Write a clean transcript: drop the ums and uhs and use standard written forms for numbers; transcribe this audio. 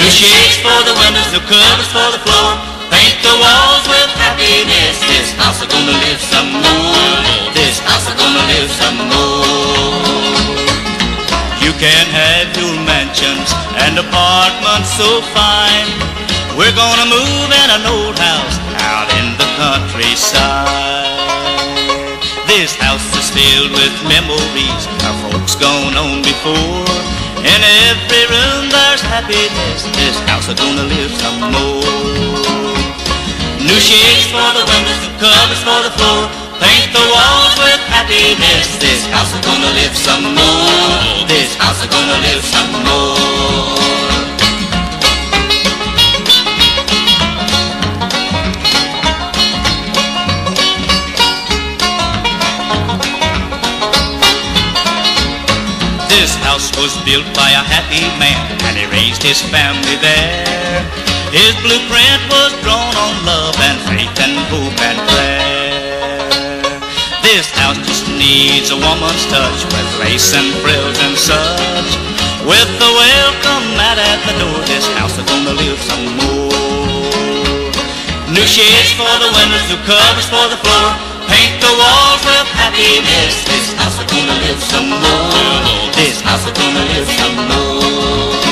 New shades for the windows, new covers for the floor. Paint the walls with happiness. This house is gonna live some more. This house is gonna live some more. You can have your mansions and apartments so fine. We're gonna move in an old house out in the countryside. This house is filled with memories our folks gone on before. In every room there's happiness. This house is gonna live some more. New shades for the windows, new covers for the floor. Paint the walls with happiness. This house is gonna live some more. This house is gonna live some more. This house was built by a happy man, and he raised his family there. His blueprint was drawn on love and faith and hope and prayer. This house just needs a woman's touch with lace and frills and such. With the welcome mat at the door, this house is gonna live some more. New shades for the windows, new covers for the floor. Paint the walls with happiness. This house is gonna live some more. This house is gonna live some more.